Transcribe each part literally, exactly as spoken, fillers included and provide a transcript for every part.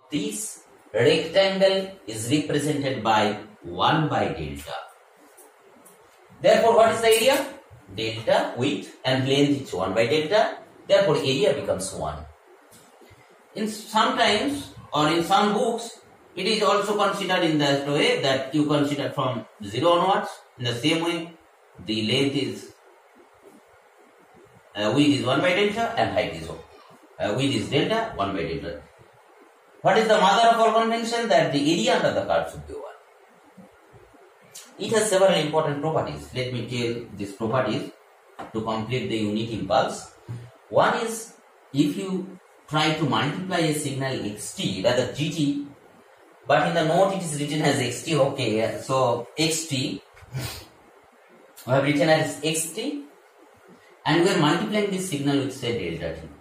this rectangle is represented by one by delta. Therefore, what is the area? Delta width and length is one by delta. Therefore, area becomes one. In sometimes or in some books, it is also considered in that way that you consider from zero onwards. In the same way, the length is uh, width is one by delta and height is uh, width is delta one by delta. What is the mother of all convention? That the area under the curve should be one. It has several important properties. Let me tell these properties to complete the unit impulse. One is, if you try to multiply a signal xt, rather gt, but in the note it is written as xt, okay, so xt, we have written as xt, and we are multiplying this signal with say delta t.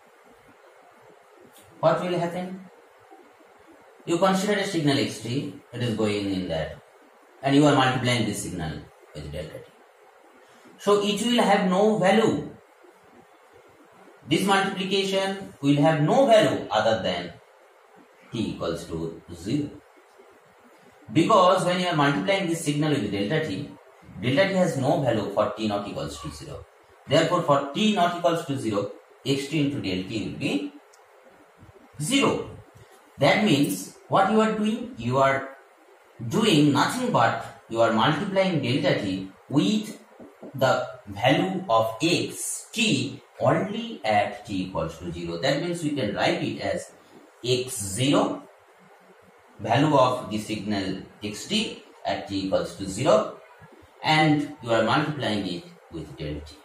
What will happen? You consider a signal xt, it is going in that, and you are multiplying this signal with delta t. So it will have no value. This multiplication will have no value other than t equals to zero. Because when you are multiplying this signal with delta t, delta t has no value for t not equals to zero. Therefore, for t not equals to zero, xt into delta t will be zero. That means what you are doing? You are doing nothing but you are multiplying delta t with the value of x t only at t equals to zero. That means we can write it as x zero, value of the signal xt at t equals to zero, and you are multiplying it with delta t.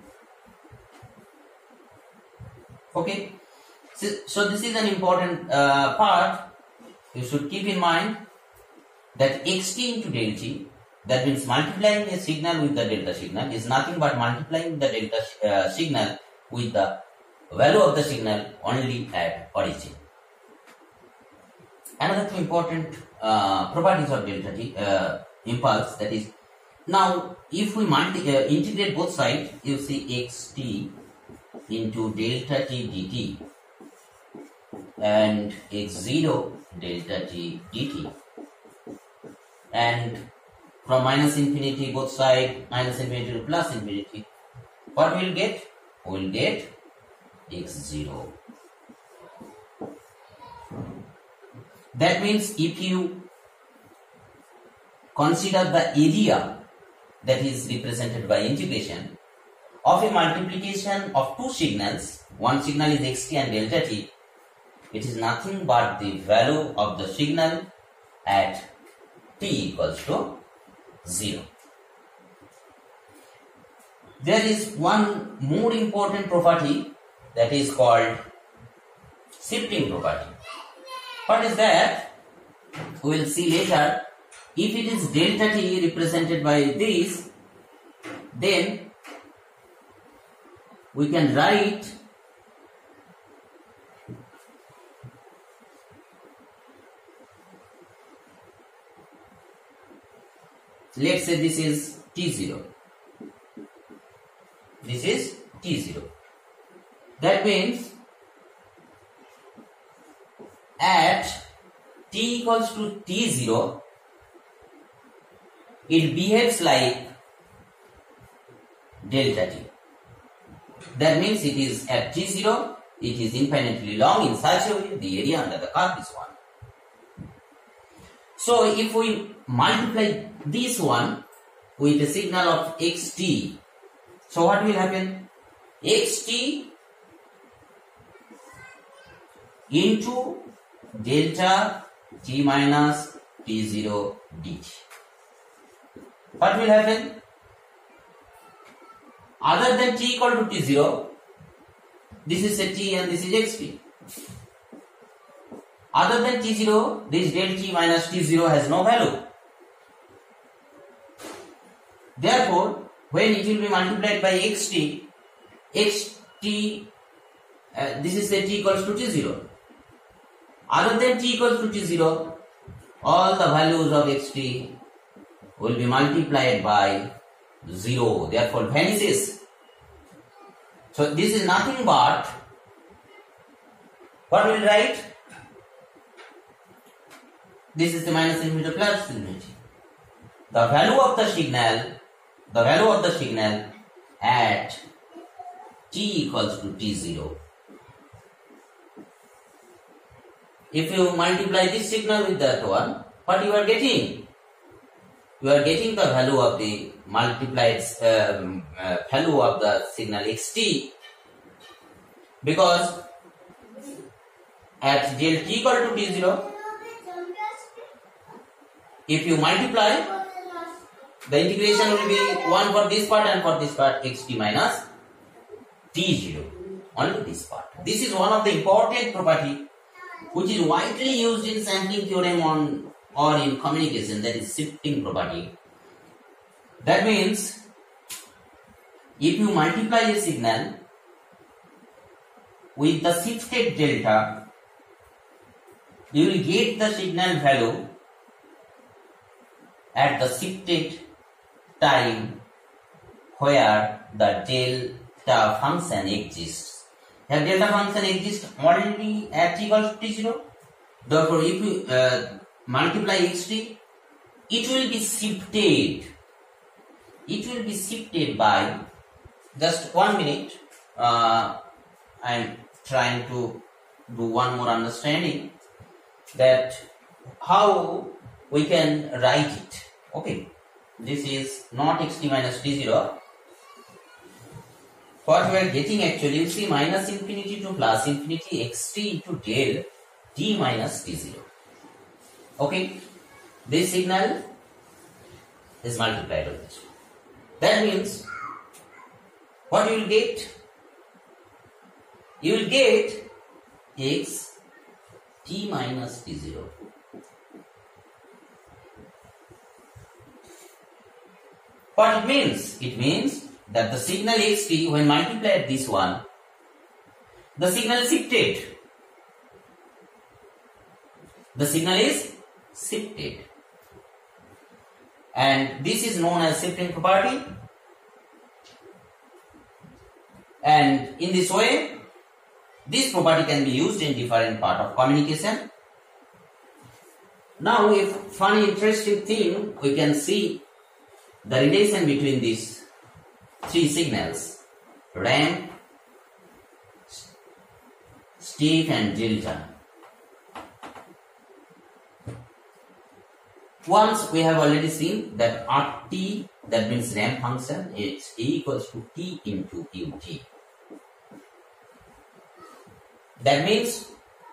Okay, so, so this is an important uh, part. You should keep in mind that xt into delta t, that means multiplying a signal with the delta signal, is nothing but multiplying the delta uh, signal with the value of the signal only at origin. Another two important uh, properties of delta t uh, impulse, that is, now if we multi uh, integrate both sides, you see xt into delta t dt and x zero delta t dt, and from minus infinity both side, minus infinity to plus infinity, what we will get? We will get x zero. That means if you consider the area that is represented by integration of a multiplication of two signals, one signal is xt and delta t, it is nothing but the value of the signal at t equals to zero. There is one more important property that is called shifting property. What is that? We will see later. If it is delta t represented by this, then we can write let's say this is t zero. This is t zero. That means at t equals to t zero, it behaves like delta t. That means it is at t zero, it is infinitely long in such a way the area under the curve is one. So if we multiply this one with a signal of xt, so what will happen? Xt into delta t minus t zero dt. What will happen? Other than t equal to t zero, this is a t and this is xt. Other than t zero, this del t minus t zero has no value. Therefore, when it will be multiplied by xt, xt, uh, this is a t equals to t zero. Other than t equals to t zero, all the values of xt will be multiplied by zero, therefore vanishes. So this is nothing but, what we will write? this is the minus infinity plus infinity. The value of the signal, the value of the signal at t equals to t zero. If you multiply this signal with that one, what you are getting? You are getting the value of the multiplied um, uh, value of the signal xt, because at del t equal to t zero, if you multiply, the integration will be one for this part and for this part, xt minus t zero, only this part. This is one of the important property which is widely used in sampling theorem on or in communication, that is shifting property. That means if you multiply a signal with the shifted delta, you will get the signal value at the shifted time where the delta function exists. Here delta function exists only at t equals to t zero. Therefore, if you uh, multiply xt, it will be shifted. It will be shifted by just one minute. Uh, I am trying to do one more understanding that how we can write it. Okay, this is not xt minus t zero. What we are getting actually, you see, minus infinity to plus infinity xt into del t minus t zero. Okay, this signal is multiplied with this. That means what you will get? You will get x t minus t zero. What it means? It means that the signal xt, when multiplied this one, the signal shifted. The signal is shifted. And this is known as shifting property. And in this way, this property can be used in different part of communication. Now, if funny interesting thing, we can see the relation between these three signals, ramp, step and delta. Once we have already seen that Rt, that means ramp function, is equals to t into ut. That means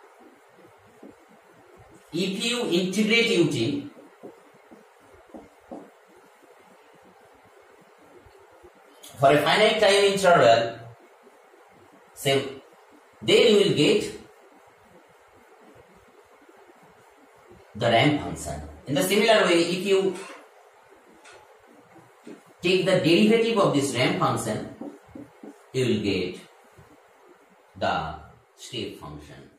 if you integrate ut, for a finite time interval, say, then you will get the ramp function. In the similar way, if you take the derivative of this ramp function, you will get the step function.